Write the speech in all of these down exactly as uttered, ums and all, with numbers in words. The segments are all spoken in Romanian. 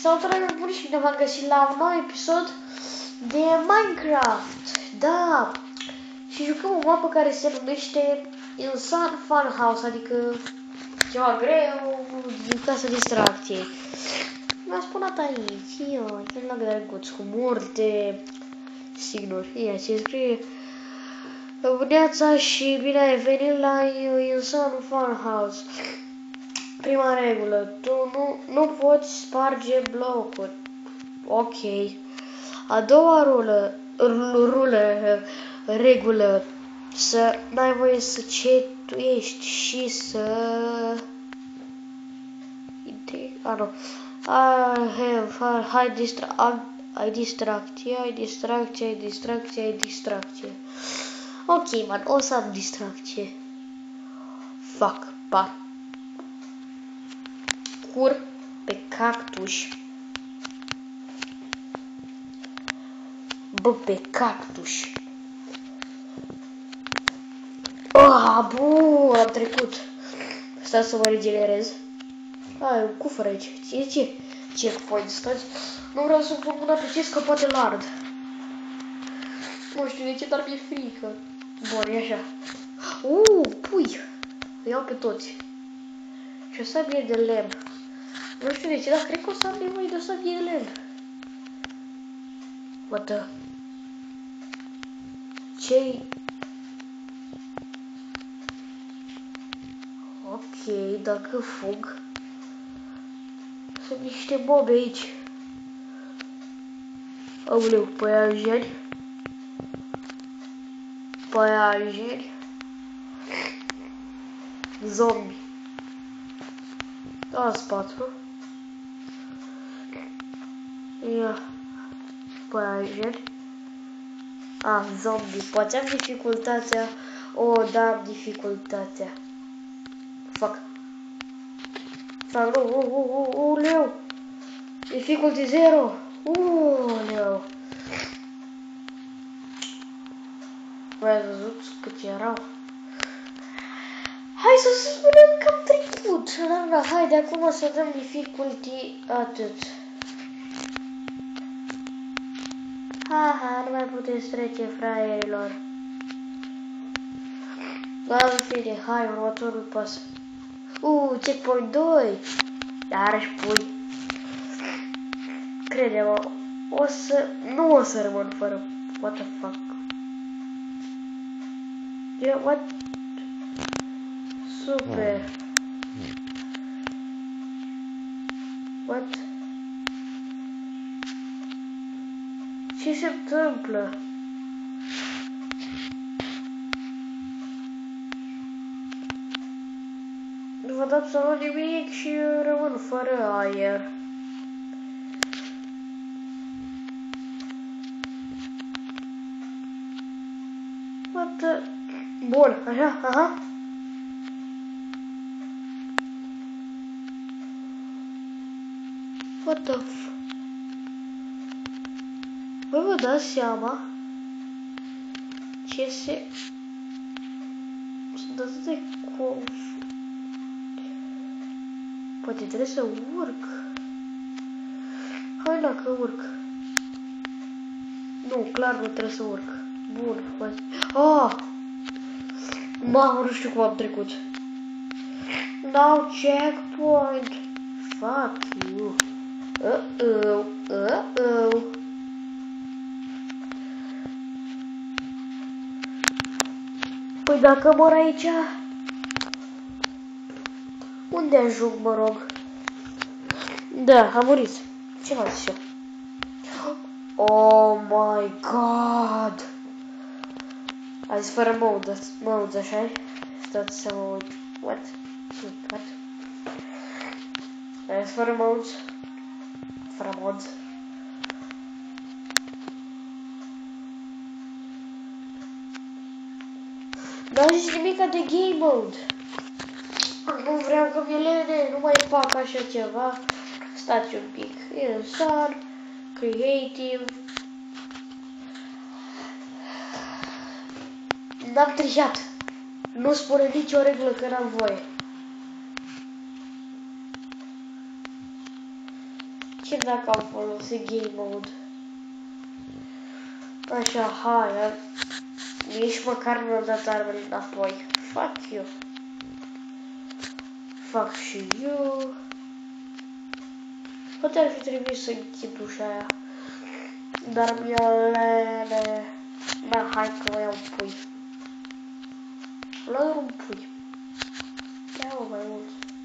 Salutare buni și bine v-am găsit la un nou episod de Minecraft. Da, și jucăm o mapă care se numește Insane Fun House, adică ceva greu din casa distracției. Mi-a spunat aici, eu, e un loc drăguț cu multe signuri. Ia, se scrie Buneața și bine ai venit la Insane Fun House. Prima regulă, tu nu, nu poți sparge blocuri. Ok. A doua rulă, rulă, regulă, să n-ai voie să cetuiești și să... A, nu. Hai, hai, distra... ai distracție, ai distracție, ai distracție, ai distracție. Ok, man, o să am distracție. Fuck, pa. Cur pe cactus. Bă, pe cactus. Ah, bun, am trecut. Stai să mă regenerez. Ai, un cufăr aici. Ce, ce? Checkpoint, stați. Nu vreau să pun mâna pe chest, că poate l-ard. Nu știu de ce, dar mi-e frică. Bun, e așa. Uuu, pui. Îi iau pe toți. Și o sabie de lemn. Nu știu de ce, dar cred că o să am nevoie de o sabie de lemn. What the... Ce-i... Ok, dacă fug... Sunt niște mobi aici. Aoleu, păianjeni. Păianjeni. Zombi. Dați patru. Ia. Păianjeni. Ah, zombi. Poate am dificultatea. O, da, am dificultatea. Fuck. Fuck, nu, u, u, u, uleu. Difficulty zero. Uleu. Voi ați văzut cât erau? Hai să spunem că am trecut. Da, da, hai de acum să dăm difficulty atât. Ha, ha, nu mai puteți trece, fraierilor. Da, în fine, hai, următorul pas. Uuu, checkpoint doi. Iarăși pui. Crede-mă, o să... Nu o să rămân fără... What the fuck? Yeah, what? Super. What? Ce se întâmplă? Nu văd absolut nimic și rămân fără aer. What the... Bun, așa, aha. What the f... Voi vă dați seama ce se... Sunt atât de conf... Poate trebuie să urc. Hai dacă urc. Nu, clar nu trebuie să urc. Bun, poate... Ah! Mamă, nu știu cum am trecut. No checkpoint. Fuck you. Uh-oh, uh-oh. Păi dacă mor aici... Unde ajung, mă rog? Da, am murit. Ce m-a zis eu? Oh my god! Azi fără mode, modes, așa-i? Stați să mă uit. What? What? Azi fără modes. Fără mods. N-a zis nimica de game mode. Nu vreau că mi-e lene, nu mai fac așa ceva. Stați un pic. Insane, creative. N-am trișat. Nu spune nicio regulă că n-am voie. chiar dacă am folosit game mode. Așa, hai, nici măcar nu am dat armele înapoi. Fuck you. Fac și eu. Poate ar fi trebuit să închid ușa aia. Dar mi-a lene. Da, hai că mai iau pui. Lăur un pui. Ia-o mai mult.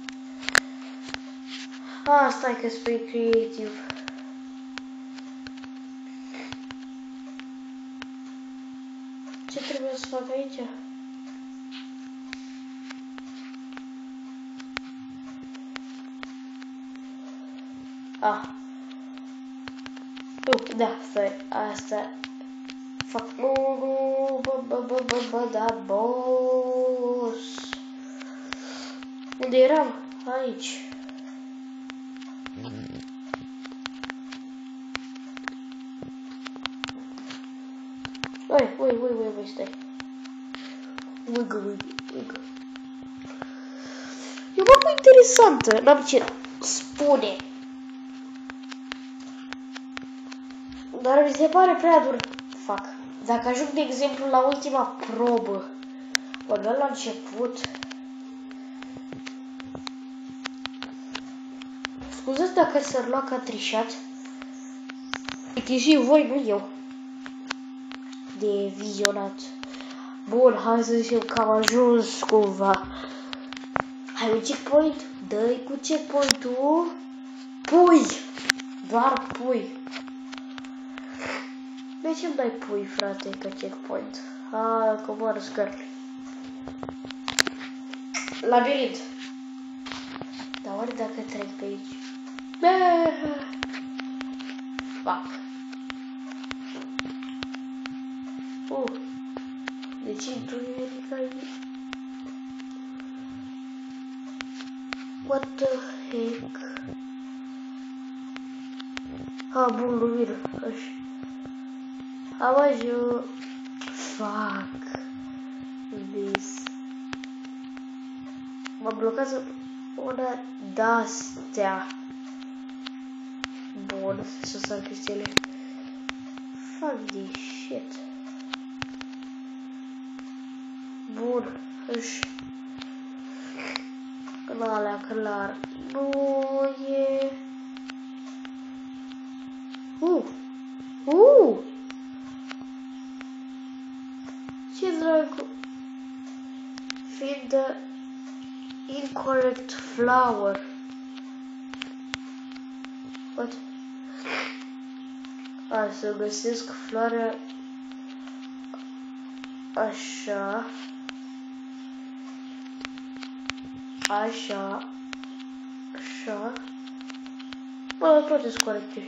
Ah, stai că spui creative. Ce trebuie să fac aici? Ah. Uh, da, stai, asta. Fac, nu, nu, bă, bă, bă, bă, bă, da, boss. Unde eram? Aici. Ui, ui, ui, ui, ui, stai. Uigă, uigă, uigă. E o mapă interesantă, n-am ce spune. Dar mi se pare prea dur. Fac. Dacă ajung, de exemplu, la ultima probă, până la început. Scuzați dacă s-ar lua ca trișat. E și voi, nu eu. De vizionat. Bun, hai să zicem că am ajuns cumva. Hai un checkpoint? Dă-i cu checkpoint-ul. Pui! Doar pui. De ce îmi dai pui, frate, ca checkpoint? Hai, coboară scările. Labirint. Dar oare dacă trec pe aici? Fuck. Uh. De ce intru nimic aici? What the heck? Ah, bun, lumină. Așa. Am ajuns. Fuck. This. Mă blochează una de-astea. Bun, să sar chestiile. Fuck this shit. Bun, își. În alea, clar. Nu e. Uh! Uh! Ce dracu? Fiind the incorrect flower. What? A, să găsesc floarea. Așa. Așa. Așa. Bă, toate sunt corecte.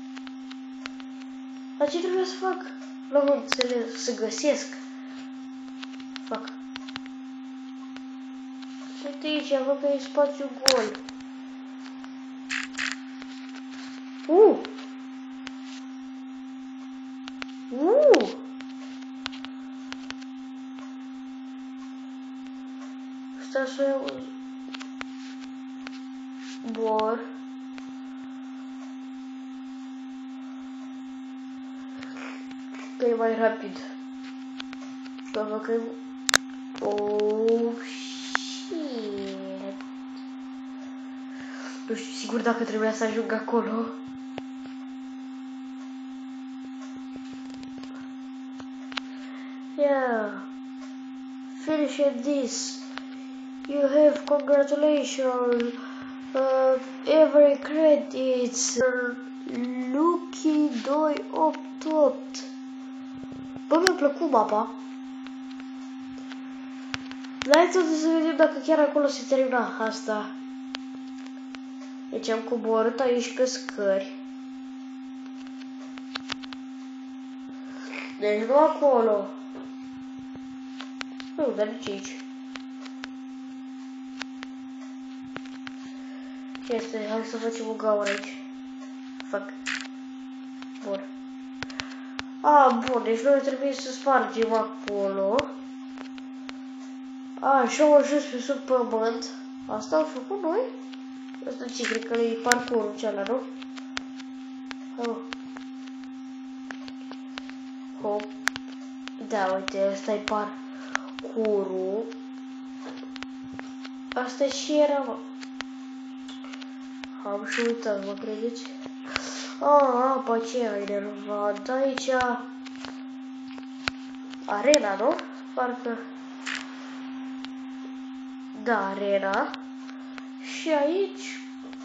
Dar ce trebuie să fac? Nu am înțeles. Să găsesc. Fac. Uite aici, văd că e spațiu gol. Uh! Uh! Stai să iau... Bor. Că e mai rapid. Că văd că... Oh, shit. Nu știu sigur dacă trebuia să ajung acolo. Yeah. Finish this. You have congratulations. Uh, every credits. Uh, Lucky doi opt opt. Bă, mi-a plăcut mapa. Hai să vedem dacă chiar acolo se termina asta. Deci am coborât aici pe scări. Deci nu acolo. Nu, dar nici aici. Este, hai să facem o gaură aici. Fac. Bun. A, bun, deci noi trebuie să spargem acolo. A, așa au ajuns pe sub pământ. Asta am făcut noi? Asta ce cred că e parcurul cealaltă, nu? Oh. Hop. Da, uite, ăsta-i parcurul. Asta și era, mă. Am și uitat, mă credeți? Ah, apa aceea e enervant. Aici... Arena, nu? Parcă... Da, arena. Și aici...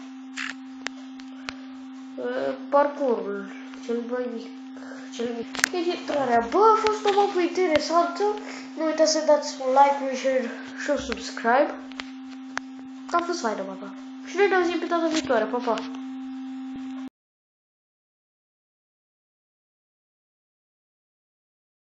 Parcurul. Cel mai mic. Cel mic. Editarea. Bă, a fost o mapă interesantă. Nu uitați să dați un like, un share și un subscribe. A fost faină mapa. Și noi ne auzim pe data viitoare. Pa, pa!